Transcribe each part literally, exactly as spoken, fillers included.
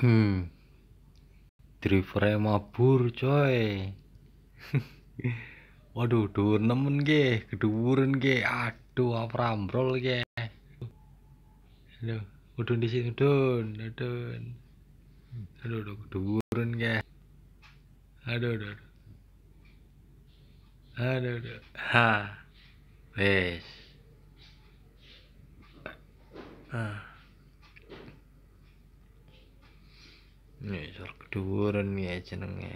Hmm, drivernya mabur coy. Waduh, dhuwur nemen ge, keduwuran ge. Aduh, apa ambrol ge. Aduh, udun di sini udun, udun. Aduh, aduh, keduwuran ge. Aduh, aduh, aduh. Aduh, aduh. Ha, wes. Ah, ini sor keduwuran ge jenenge.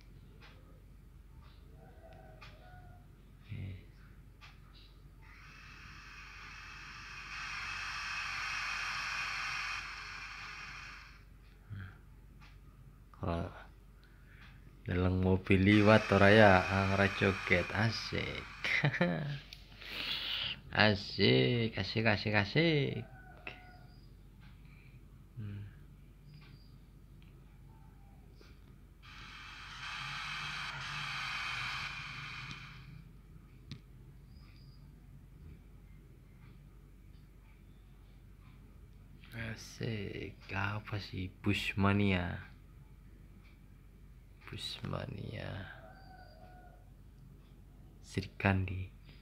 Kalau dalam mobil liwat ora ya, ora joget asik. Asik, asik, asik, asik. Hmm. Asik, apa sih Busmania? Busmania. Srikandi.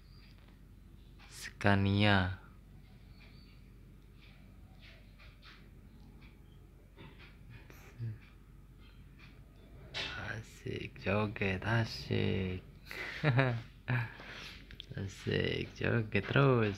Scania. Asik, joget asik. Asik, joget terus.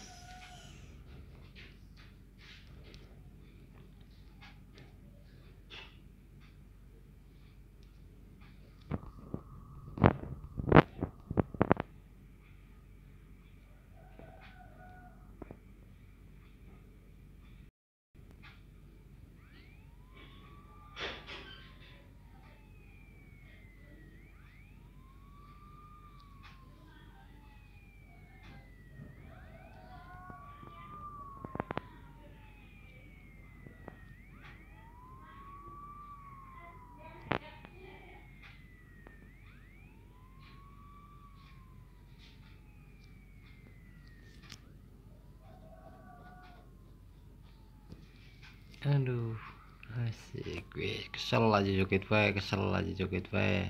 Aduh, asik. Wih, kesel aja joget wae, kesel aja joget wae.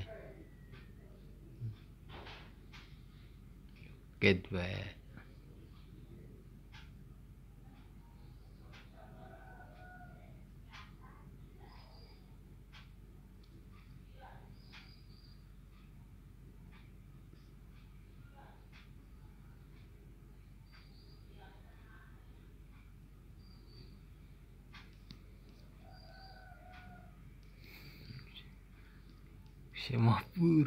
Joget wae. Si mabur.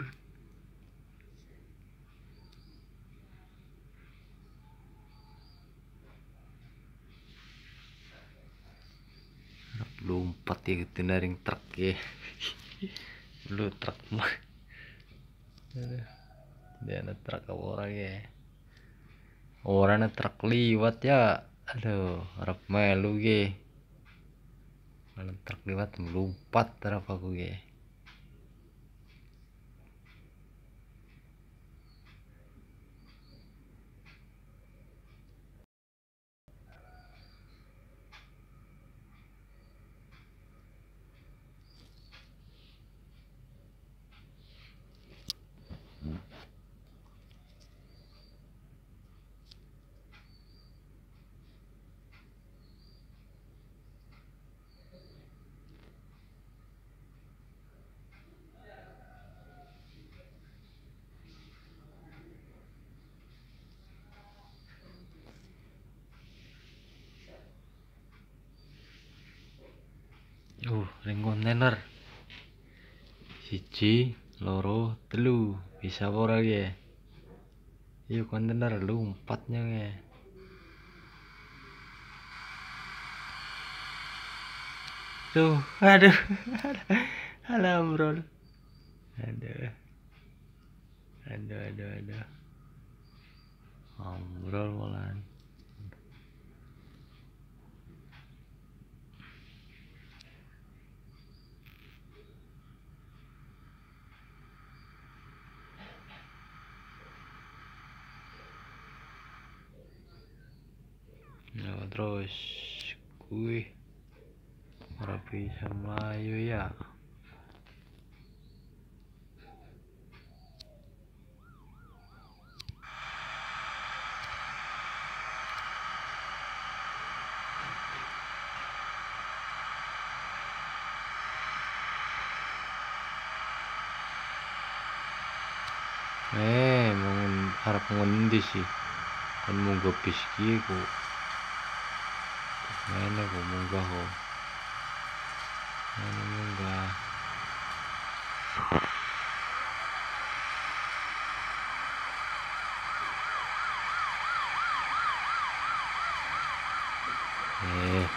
Lompat ya gitu naring truk ya. Lu truk mah. Dia ada truk apa orang ya. Orang ada truk liwat ya. Aduh, harap melu ge. Kalau truk liwat melompat harap aku ge. Uh, ring kontainer. Siji, loro, telu. Bisa ora ge? Yuk kontainer lompatnya ge. Tuh, aduh. Alam, bro. Aduh. Aduh, aduh, aduh. Ambrol malan. Nah, terus gue ora bisa melayu ya. Eh, bangun harap ngendi sih? Kan munggah bis ki ku. Mana ku munggah ku. Mana munggah. Eh.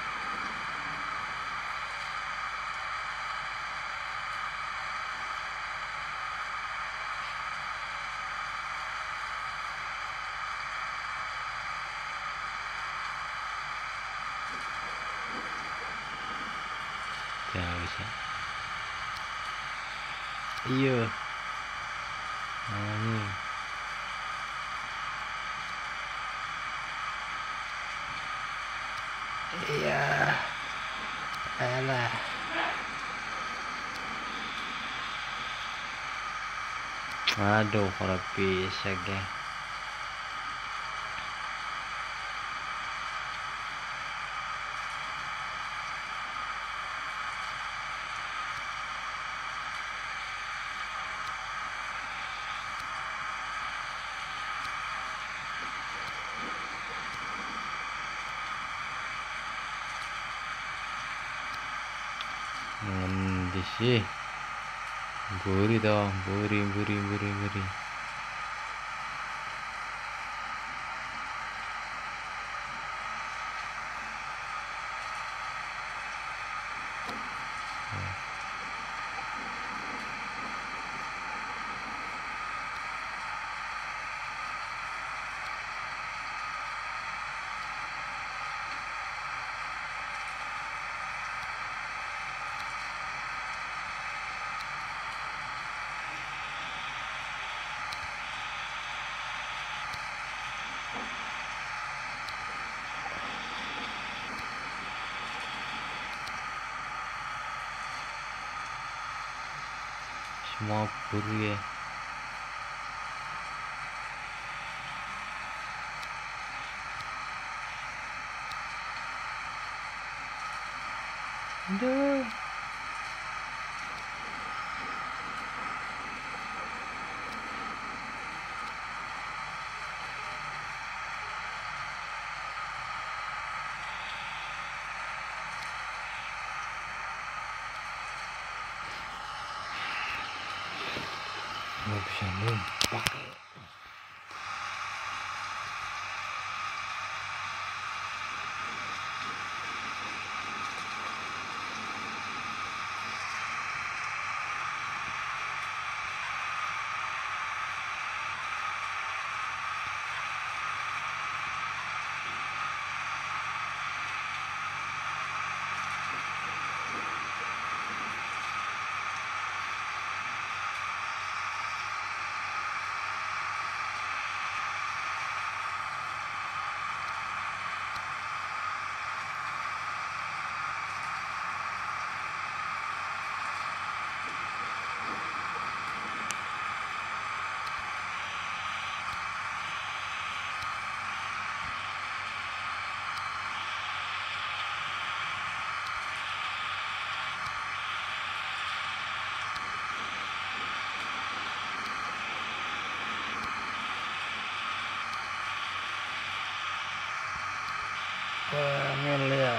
Ya bisa. Iya. Namanya. Iya. Alah. Aduh, ora bisa ge. Ngendi sih? Buri dong, buri, buri, buri, buri. Semua buru ya. Aduh. Nggak bisa numpak. Angel ya.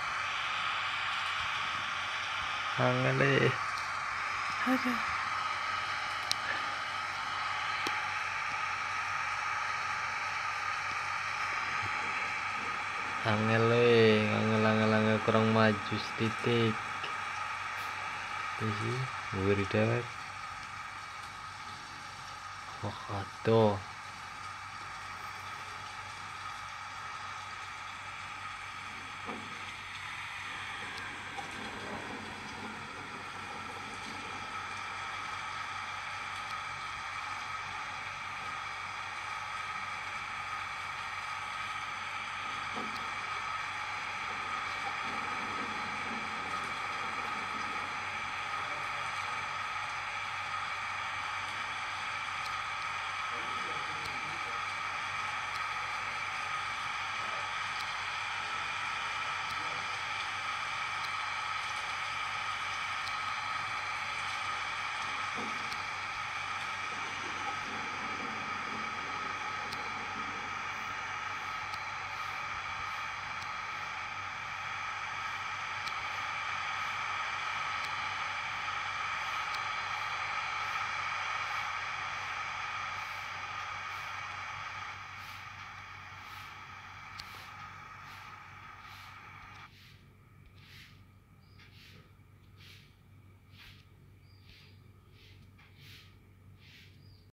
Angel ya. Aduh. Angel eh, angel angel angel kurang maju setitik. Ini sih, beri dewek. Oh, aduh.